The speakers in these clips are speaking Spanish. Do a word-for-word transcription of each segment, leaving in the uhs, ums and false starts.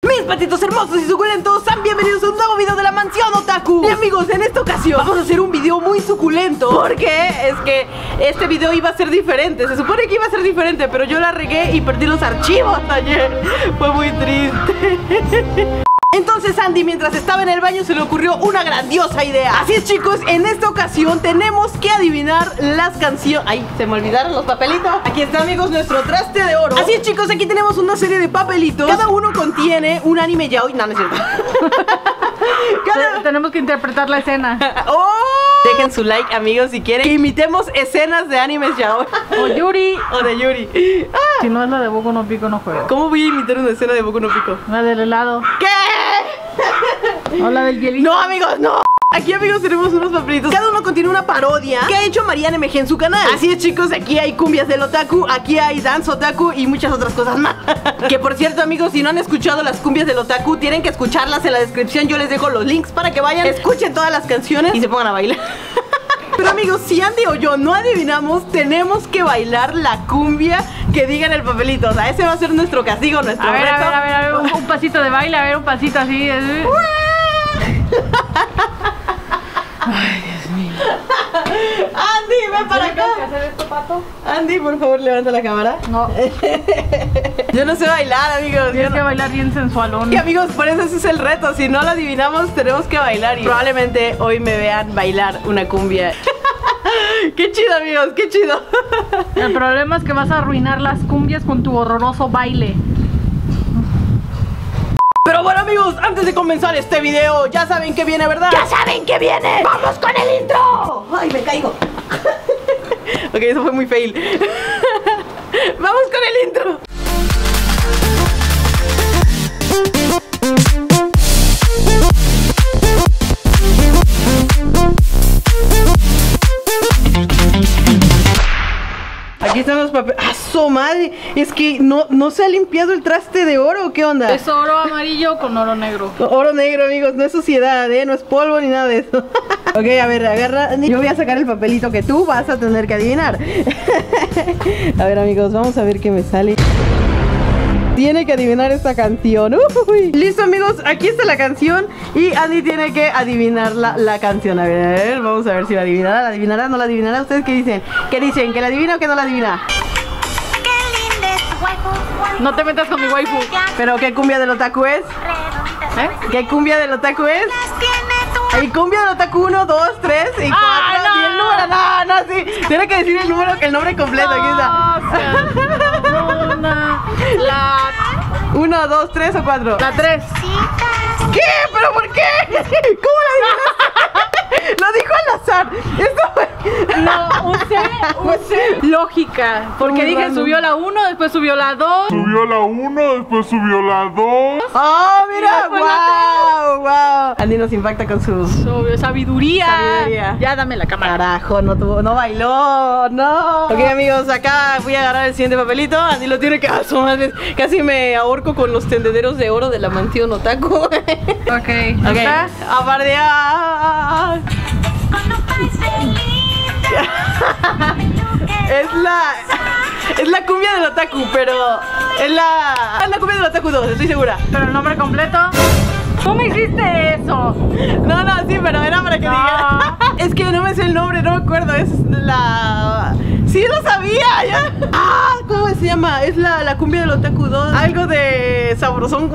Mis patitos hermosos y suculentos, sean bienvenidos a un nuevo video de la Mansión Otaku. Y amigos, en esta ocasión vamos a hacer un video muy suculento, porque es que este video iba a ser diferente. Se supone que iba a ser diferente, pero yo la regué y perdí los archivos ayer. Fue muy triste. Entonces Andy, mientras estaba en el baño, se le ocurrió una grandiosa idea. Así es, chicos, en esta ocasión tenemos que adivinar las canciones. Ay, se me olvidaron los papelitos. Aquí está, amigos, nuestro traste de oro. Así es, chicos, aquí tenemos una serie de papelitos. Cada uno contiene un anime yaoi. No, no es cierto. Cada... Tenemos que interpretar la escena. ¡Oh! Dejen su like, amigos, si quieren que imitemos escenas de animes yaoi. O Yuri. O de Yuri. Ah. Si no es la de Boku no Pico, no juego. ¿Cómo voy a imitar una escena de Boku no Pico? La del helado. ¿Qué? O la del hielito. No, amigos, no. Aquí, amigos, tenemos unos papelitos. Cada uno contiene una parodia que ha hecho Mariana M G en su canal. Así es, chicos, aquí hay cumbias del otaku, aquí hay dance otaku y muchas otras cosas más. Que por cierto, amigos, si no han escuchado las cumbias del otaku, tienen que escucharlas. En la descripción yo les dejo los links para que vayan, escuchen todas las canciones y se pongan a bailar. Pero amigos, si Andy o yo no adivinamos, tenemos que bailar la cumbia que diga en el papelito. O sea, ese va a ser nuestro castigo, nuestro a ver, reto. A ver, a ver, a ver, un, un pasito de baile, a ver, un pasito así. Ay, Dios mío. Andy, ven para acá. ¿Qué hacer esto, pato? Andy, por favor, levanta la cámara. No. Yo no sé bailar, amigos. Tienes no... que bailar bien sensualón. Y amigos, por eso ese es el reto. Si no lo adivinamos, tenemos que bailar. Y probablemente hoy me vean bailar una cumbia. Qué chido, amigos, qué chido. El problema es que vas a arruinar las cumbias con tu horroroso baile. Pero bueno, amigos, antes de comenzar este video, ya saben que viene, ¿verdad? ¡Ya saben que viene! ¡Vamos con el intro! ¡Ay, me caigo! Ok, eso fue muy fail. ¡Vamos con el intro! Aquí están los papeles. ¡Ah, su madre! Es que no, no se ha limpiado el traste de oro. ¿Qué onda? Es oro amarillo con oro negro. Oro negro, amigos. No es suciedad, ¿eh? No es polvo ni nada de eso. Ok, a ver, agarra. Yo voy a sacar el papelito que tú vas a tener que adivinar. A ver, amigos, vamos a ver qué me sale. Tiene que adivinar esta canción. Uy. Listo, amigos, aquí está la canción. Y Andy tiene que adivinar la, la canción. A ver, a ver, vamos a ver si la adivinará. ¿La adivinará? ¿No la adivinará? ¿Ustedes qué dicen? ¿Qué dicen? ¿Que la adivina o que no la adivina? No te metas con mi waifu. ¿Pero qué cumbia del otaku es? ¿Eh? ¿Qué cumbia del otaku es? Hay cumbia del otaku uno, dos, tres y cuatro. Ah, no. Y el número, no, no, sí. Tiene que decir el número, el nombre completo. Aquí está. Una, la... Uno, dos, tres o cuatro. La tres. ¿Qué? ¿Pero por qué? ¿Cómo la adivinaste? Lo dijo al azar. Esto fue... No, usé, usé lógica. Porque dije, random. Subió la uno, después subió la dos. Subió la uno, después subió la dos. ¡Oh, mira! después ¡Wow! ¡Wow! Andy nos impacta con sus... Sobre sabiduría. Sabiduría. Ya dame la cámara. Carajo, no tuvo, no bailó, no. Ok, amigos, acá voy a agarrar el siguiente papelito. Andy lo tiene que hacer, madre. Casi me ahorco con los tendederos de oro de la Mansión Otaku. Ok. Ok, ¿Estás? a pardear. Es la... Es la cumbia del otaku, pero... Es la... Es la cumbia del otaku dos, estoy segura. Pero el nombre completo. ¿Cómo me hiciste eso? No, no, sí, pero era para que No. diga. Es que no me sé el nombre, no me acuerdo. Es la... Sí, lo sabía, ya. Ah, ¿cómo se llama? Es la, la cumbia del otaku dos. Algo de sabrosón.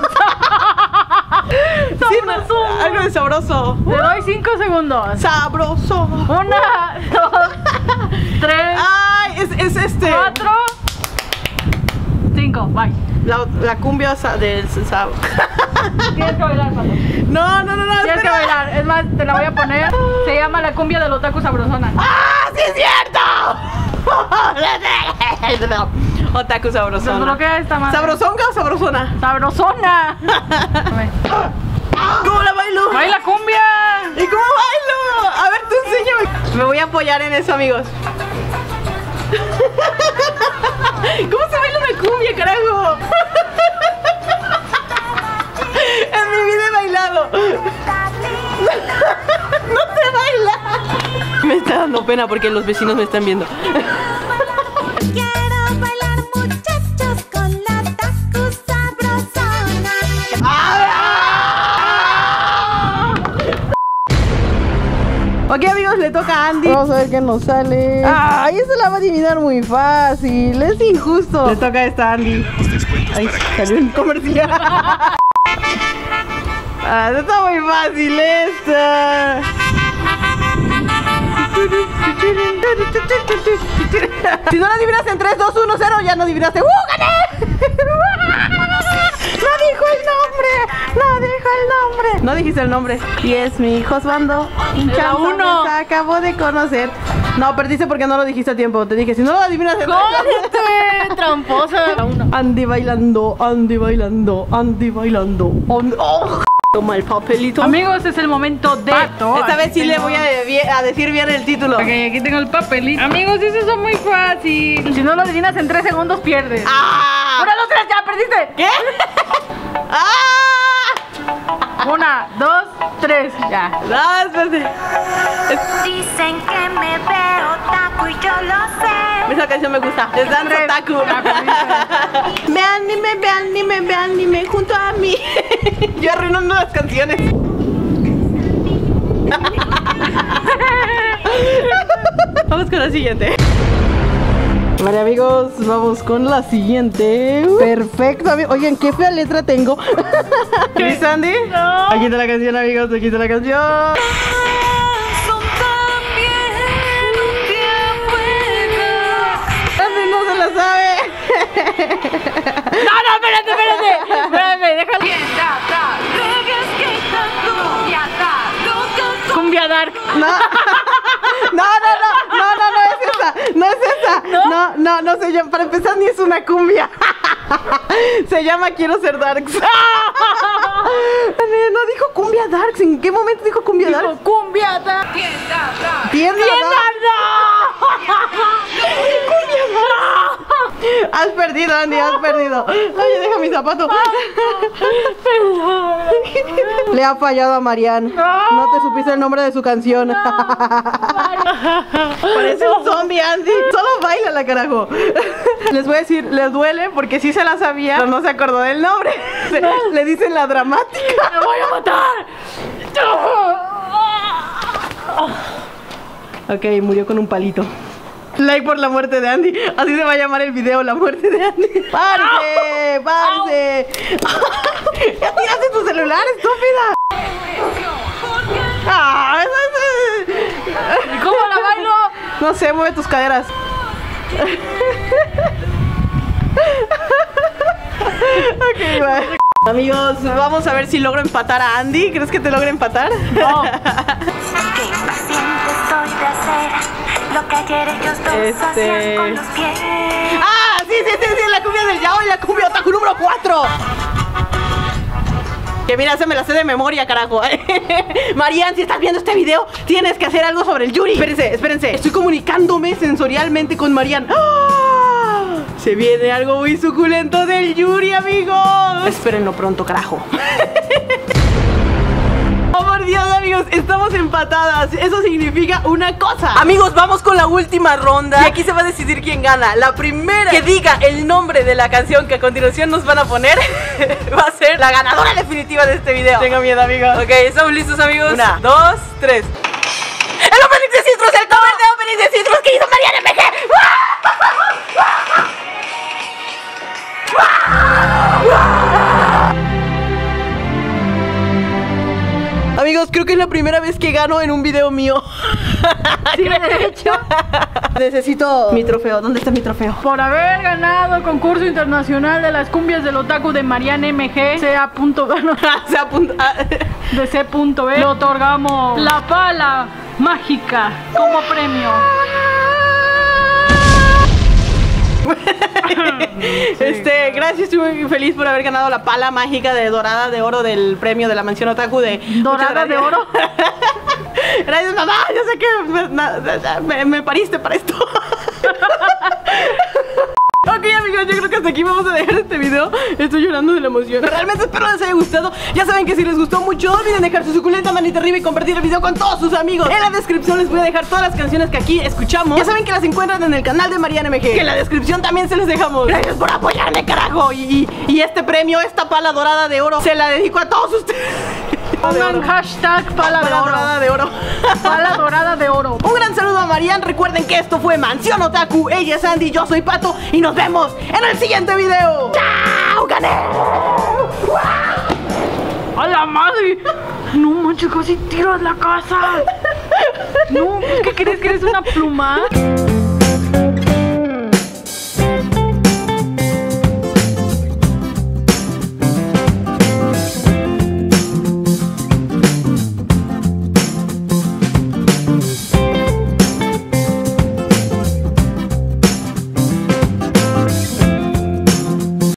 Sí, no, Sabrosón. algo de sabroso. Te doy cinco segundos. Sabroso. Una, dos, tres, Ay, es, es este. cuatro, cinco. Bye. La, la cumbia sa- del sab. Tienes que bailar, Pato. No, no, no, no. Tienes que espera. bailar. Es más, te la voy a poner. Se llama la cumbia del otaku sabrosona. ¡Ah, sí es cierto! Otaku sabrosona. Desbloquea esta madre. ¿Sabrosonga o sabrosona? ¡Sabrosona! ¿Cómo la bailo? ¡Baila cumbia! ¿Y cómo bailo? A ver, tú enséñame. Me voy a apoyar en eso, amigos. ¿Cómo se baila una cumbia, carajo? En mi vida he bailado. No se baila. Me está dando pena porque los vecinos me están viendo. Quiero bailar, muchachos, con la otaku sabrosona. Ok, amigos, le toca a Andy. Vamos a ver qué nos sale. Ay, eso la va a adivinar muy fácil. Es injusto. Le toca a esta Andy. Ay, salió un comercial. Ah, está muy fácil esta. Si no la adivinas en tres, dos, uno, cero, ya no adivinaste. ¡Uh, gané! ¡No dijo el nombre! ¡No dijo el nombre! No dijiste el nombre. Y es mi hijo Osvaldo. Era uno. Se acabó de conocer. No, perdiste porque no lo dijiste a tiempo. Te dije, si no lo adivinas en ¡Cállate! Tramposa. Andy bailando, Andy bailando, Andy bailando. Oh. Toma el papelito. Amigos, es el momento de Pato. Esta vez sí tengo... le voy a, a decir bien el título. Ok, aquí tengo el papelito. Amigos, eso es muy fácil. Si no lo adivinas en tres segundos, pierdes. ¡Ah! ¡Una, dos, tres! ¡Ya perdiste! ¿Qué? ¡Ah! Una, dos, tres. Ya. No, espérate. Dicen que me veo otaku y yo lo sé. Esa canción me gusta. Es Dance Otaku. Me anime, me anime, me anime junto a mí. Yo arruinando las canciones. Vamos con la siguiente. Vale, amigos, vamos con la siguiente. Perfecto, amigo. Oigan, qué fea letra tengo. ¿Liz, Andy? No. Aquí está la canción, amigos. Aquí está la canción. Andy no se la sabe. No, no, espérate, espérate. Espérate, déjalo. Cumbia Dark. No. No, no, no, no, no, no es esa, no es esa. No, no, no, no se llama, para empezar ni es una cumbia. Se llama Quiero ser Darks. No dijo cumbia Darks, ¿en qué momento dijo cumbia Dijo Darks? Cumbia Dark. Tienda, ¡Tienda no! Has perdido, Andy, has perdido. Oye, deja mi zapato. Le ha fallado a Marian. No te supiste el nombre de su canción. Parece un zombie, Andy. Solo baila la carajo. Les voy a decir, les duele porque sí se la sabía, pero no se acordó del nombre. Le dicen la dramática. ¡Me voy a matar! Ok, murió con un palito. Like por la muerte de Andy. Así se va a llamar el video, la muerte de Andy. ¡Parce! ¡Parce! ¡Ya tiraste tu celular, estúpida! ¡Ah! ¿Y cómo la bailo? No sé, mueve tus caderas. Ok, va. Amigos, vamos a ver si logro empatar a Andy. ¿Crees que te logre empatar? No. Qué impaciente estoy de hacer lo que ayer ellos dos Este... hacían con los pies. ¡Ah! Sí, sí, sí, sí, la cumbia del yaoi, la cumbia otaku número cuatro. Que mira, se me la sé de memoria, carajo. Marian, si estás viendo este video, tienes que hacer algo sobre el Yuri. Espérense, espérense. Estoy comunicándome sensorialmente con Marian. ¡Ah! Se viene algo muy suculento del Yuri, amigos. Espérenlo pronto, carajo. Oh, por Dios, amigos, estamos empatadas. Eso significa una cosa. Amigos, vamos con la última ronda. Y aquí se va a decidir quién gana. La primera que diga el nombre de la canción que a continuación nos van a poner va a ser la ganadora definitiva de este video. Tengo miedo, amigos. Ok, ¿estamos listos, amigos? Una, dos, tres. ¡El opening de Citrus! ¡El cover de opening de Citrus que hizo Marian M G! Amigos, creo que es la primera vez que gano en un video mío. Sí, de hecho. Necesito mi trofeo. ¿Dónde está mi trofeo? Por haber ganado el concurso internacional de las cumbias del otaku de Marian M G, C A. Se apunta. de C B, le otorgamos la pala mágica como premio. Este, gracias, estoy muy feliz por haber ganado la pala mágica de dorada de oro del premio de la mansión otaku de ¿Dorada de oro? Gracias, mamá, yo sé que me, me, me pariste para esto. Ok, amigos, yo creo que hasta aquí vamos a dejar este video. Estoy llorando de la emoción. Realmente espero les haya gustado. Ya saben que si les gustó mucho, no olviden dejar su suculenta manita arriba y compartir el video con todos sus amigos. En la descripción les voy a dejar todas las canciones que aquí escuchamos. Ya saben que las encuentran en el canal de Marian M G, que en la descripción también se les dejamos. Gracias por apoyarme, carajo. Y, y, y este premio, esta pala dorada de oro, se la dedico a todos ustedes. Pongan hashtag pala de Pala oro. dorada de oro. Pala dorada de oro. Un gran saludo a Marian. Recuerden que esto fue Mansión Otaku. Ella es Andy, yo soy Pato. Y nos vemos en el siguiente video. ¡Chao! ¡Gané! ¡A la madre! No manches, casi tiras la casa. No, ¿qué crees que eres una pluma?